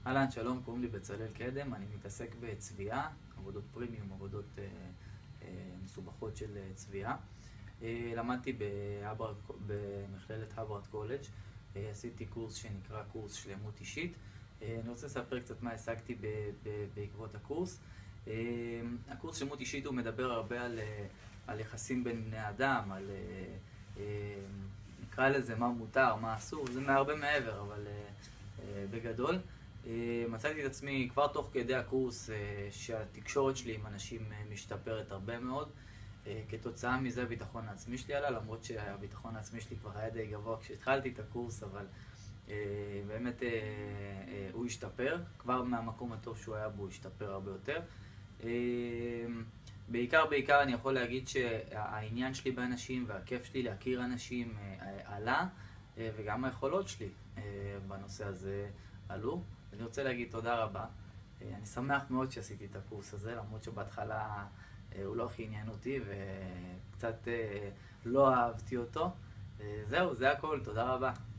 אהלן, שלום, קוראים לי בצלאל קדם, אני מתעסק בצביעה, עבודות פרימיום, עבודות מסובכות של צביעה. למדתי במכללת הווארד קולג', עשיתי קורס שנקרא קורס שלמות אישית. אני רוצה לספר קצת מה השגתי בעקבות הקורס. הקורס שלמות אישית הוא מדבר הרבה על יחסים בין בני אדם, על נקרא לזה מה מותר, מה אסור, זה הרבה מעבר, אבל בגדול. מצאתי את עצמי כבר תוך כדי הקורס שהתקשורת שלי עם אנשים משתפרת הרבה מאוד. כתוצאה מזה הביטחון העצמי שלי עלה, למרות שהביטחון העצמי שלי כבר היה די גבוה כשהתחלתי את הקורס, אבל באמת הוא השתפר, כבר מהמקום הטוב שהוא היה בו הוא השתפר הרבה יותר. בעיקר אני יכול להגיד שהעניין שלי באנשים והכיף שלי להכיר אנשים עלה, וגם היכולות שלי בנושא הזה עלו. אני רוצה להגיד תודה רבה. אני שמח מאוד שעשיתי את הקורס הזה, למרות שבהתחלה הוא לא הכי עניין אותי וקצת לא אהבתי אותו. זהו, זה הכל, תודה רבה.